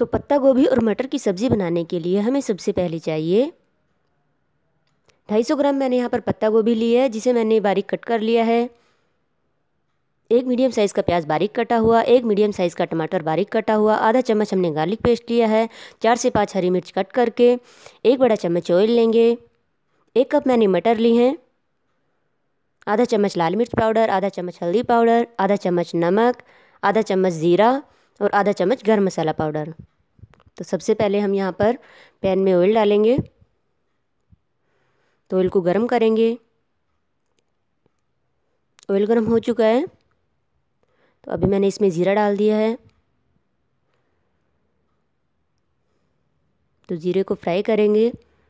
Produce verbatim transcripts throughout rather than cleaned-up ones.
तो पत्ता गोभी और मटर की सब्ज़ी बनाने के लिए हमें सबसे पहले चाहिए ढाई सौ ग्राम मैंने यहाँ पर पत्ता गोभी ली है, जिसे मैंने बारीक कट कर लिया है। एक मीडियम साइज़ का प्याज बारीक कटा हुआ, एक मीडियम साइज़ का टमाटर बारीक कटा हुआ, आधा चम्मच हमने गार्लिक पेस्ट लिया है, चार से पाँच हरी मिर्च कट करके, एक बड़ा चम्मच ऑयल लेंगे, एक कप मैंने मटर ली हैं, आधा चम्मच लाल मिर्च पाउडर, आधा चम्मच हल्दी पाउडर, आधा चम्मच नमक, आधा चम्मच ज़ीरा और आधा चम्मच गरम मसाला पाउडर। तो सबसे पहले हम यहाँ पर पैन में ऑयल डालेंगे, तो ऑयल को गरम करेंगे। ऑयल गरम हो चुका है, तो अभी मैंने इसमें ज़ीरा डाल दिया है। तो ज़ीरे को फ्राई करेंगे।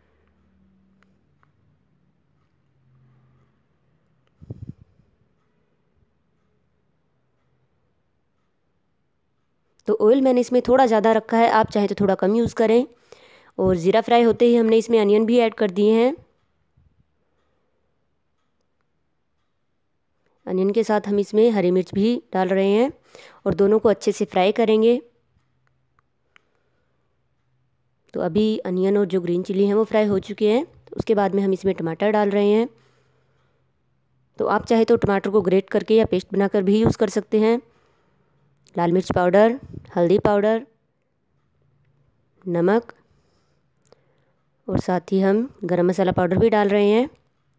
तो ऑयल मैंने इसमें थोड़ा ज़्यादा रखा है, आप चाहें तो थोड़ा कम यूज़ करें। और ज़ीरा फ्राई होते ही हमने इसमें अनियन भी ऐड कर दिए हैं। अनियन के साथ हम इसमें हरी मिर्च भी डाल रहे हैं और दोनों को अच्छे से फ्राई करेंगे। तो अभी अनियन और जो ग्रीन चिली हैं वो फ्राई हो चुके हैं। तो उसके बाद में हम इसमें टमाटर डाल रहे हैं। तो आप चाहे तो टमाटर को ग्रेट करके या पेस्ट बनाकर भी यूज़ कर सकते हैं। लाल मिर्च पाउडर, हल्दी पाउडर, नमक और साथ ही हम गरम मसाला पाउडर भी डाल रहे हैं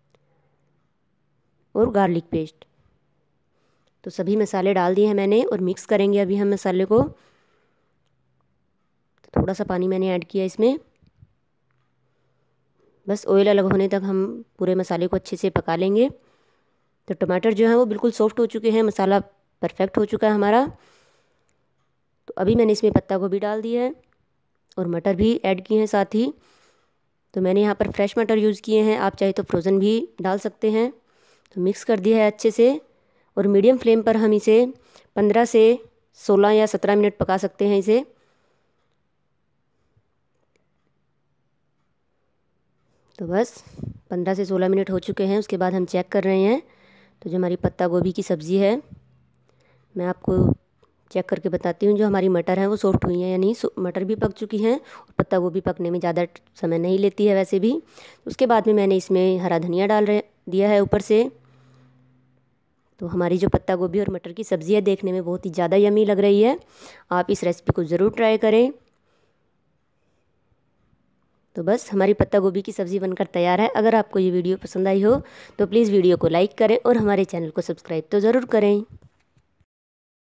और गार्लिक पेस्ट। तो सभी मसाले डाल दिए हैं मैंने और मिक्स करेंगे अभी हम मसाले को। तो थोड़ा सा पानी मैंने ऐड किया इसमें। बस ऑयल अलग होने तक हम पूरे मसाले को अच्छे से पका लेंगे। तो टमाटर जो है वो बिल्कुल सॉफ्ट हो चुके हैं, मसाला परफेक्ट हो चुका है हमारा। तो अभी मैंने इसमें पत्ता गोभी डाल दिया है और मटर भी ऐड किए हैं साथ ही। तो मैंने यहाँ पर फ्रेश मटर यूज़ किए हैं, आप चाहे तो फ्रोज़न भी डाल सकते हैं। तो मिक्स कर दिया है अच्छे से और मीडियम फ्लेम पर हम इसे पंद्रह से सोलह या सत्रह मिनट पका सकते हैं इसे। तो बस पंद्रह से सोलह मिनट हो चुके हैं। उसके बाद हम चेक कर रहे हैं। तो जो हमारी पत्ता गोभी की सब्ज़ी है, मैं आपको चेक करके बताती हूँ। जो हमारी मटर है वो सॉफ्ट हुई हैं या नहीं। मटर भी पक चुकी हैं और पत्ता गोभी पकने में ज़्यादा समय नहीं लेती है वैसे भी। उसके बाद में मैंने इसमें हरा धनिया डाल रहे दिया है ऊपर से। तो हमारी जो पत्ता गोभी और मटर की सब्ज़ी है देखने में बहुत ही ज़्यादा यमी लग रही है। आप इस रेसिपी को ज़रूर ट्राई करें। तो बस हमारी पत्ता गोभी की सब्ज़ी बनकर तैयार है। अगर आपको ये वीडियो पसंद आई हो तो प्लीज़ वीडियो को लाइक करें और हमारे चैनल को सब्सक्राइब तो ज़रूर करें।